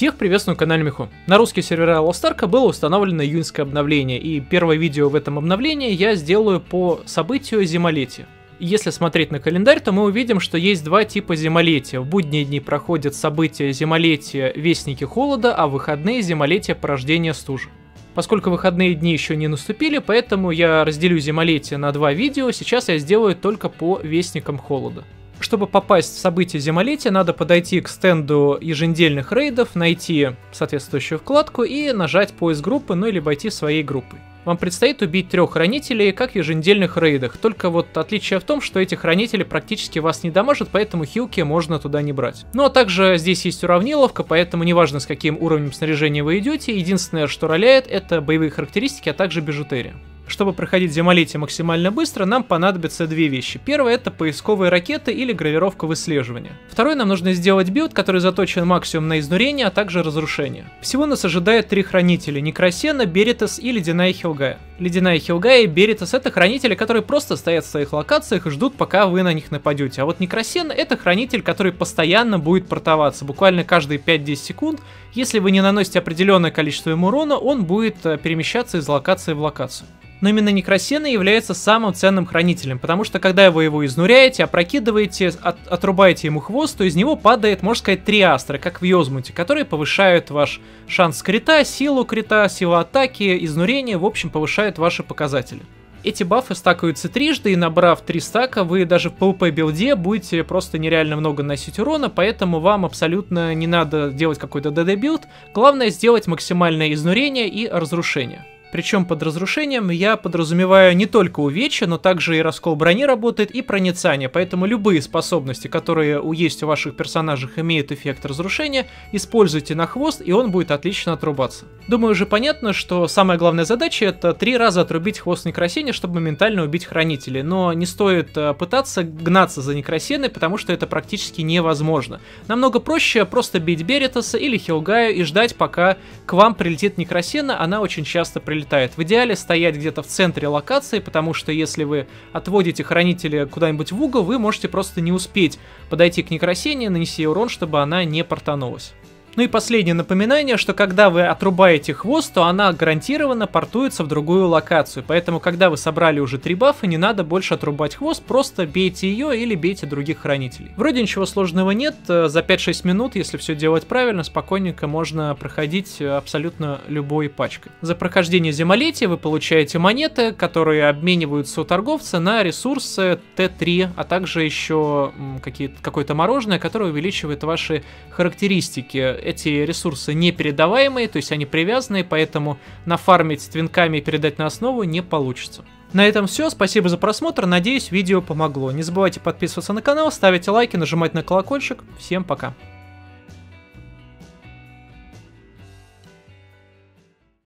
Всех приветствую на канале Миху. На русские сервера Лолстарка было установлено июньское обновление, и первое видео в этом обновлении я сделаю по событию Зимолетия. Если смотреть на календарь, то мы увидим, что есть два типа Зимолетия. В будние дни проходят события Зимолетия Вестники Холода, а в выходные Зимолетия Порождение Стужи. Поскольку выходные дни еще не наступили, поэтому я разделю Зимолетие на два видео, сейчас я сделаю только по Вестникам Холода. Чтобы попасть в событие Зимолетия, надо подойти к стенду еженедельных рейдов, найти соответствующую вкладку и нажать поиск группы, ну или войти своей группой. Вам предстоит убить 3 хранителей, как в еженедельных рейдах, только вот отличие в том, что эти хранители практически вас не дамажат, поэтому хилки можно туда не брать. Ну а также здесь есть уравниловка, поэтому неважно с каким уровнем снаряжения вы идете, единственное, что роляет, это боевые характеристики, а также бижутерия. Чтобы проходить Зимолетие максимально быстро, нам понадобятся две вещи. Первое — это поисковые ракеты или гравировка выслеживания. Второе — нам нужно сделать билд, который заточен максимум на изнурение, а также разрушение. Всего нас ожидает 3 хранителя: Некрасена, Беритас и Ледяная Хилгая. Ледяная Хилгая и Беритас — это хранители, которые просто стоят в своих локациях и ждут, пока вы на них нападете. А вот Некрасена — это хранитель, который постоянно будет портоваться, буквально каждые 5-10 секунд. Если вы не наносите определенное количество ему урона, он будет перемещаться из локации в локацию. Но именно Некрасена является самым ценным хранителем, потому что когда вы его изнуряете, опрокидываете, отрубаете ему хвост, то из него падает, можно сказать, 3 астры, как в Йозмуте, которые повышают ваш шанс крита, силу атаки, изнурение, в общем, повышают ваши показатели. Эти бафы стакаются трижды, и набрав 3 стака, вы даже в PvP билде будете просто нереально много наносить урона, поэтому вам абсолютно не надо делать какой-то ДД билд, главное сделать максимальное изнурение и разрушение. Причем под разрушением я подразумеваю не только увечья, но также и раскол брони работает, и проницание, поэтому любые способности, которые есть у ваших персонажей, имеют эффект разрушения, используйте на хвост, и он будет отлично отрубаться. Думаю, уже понятно, что самая главная задача — это 3 раза отрубить хвост Некрасене, чтобы моментально убить хранителей, но не стоит пытаться гнаться за Некрасеной, потому что это практически невозможно. Намного проще просто бить Беритаса или Хилгаю и ждать, пока к вам прилетит Некрасена, она очень часто прилетает. В идеале стоять где-то в центре локации, потому что если вы отводите хранителя куда-нибудь в угол, вы можете просто не успеть подойти к Некрасене, нанести урон, чтобы она не портанулась. Ну и последнее напоминание, что когда вы отрубаете хвост, то она гарантированно портуется в другую локацию. Поэтому, когда вы собрали уже 3 бафа, не надо больше отрубать хвост, просто бейте ее или бейте других хранителей. Вроде ничего сложного нет, за 5-6 минут, если все делать правильно, спокойненько можно проходить абсолютно любой пачкой. За прохождение Зимолетия вы получаете монеты, которые обмениваются у торговца на ресурсы Т3, а также еще какое-то мороженое, которое увеличивает ваши характеристики. Эти ресурсы непередаваемые, то есть они привязаны, поэтому нафармить твинками и передать на основу не получится. На этом все, спасибо за просмотр, надеюсь, видео помогло. Не забывайте подписываться на канал, ставить лайки, нажимать на колокольчик. Всем пока!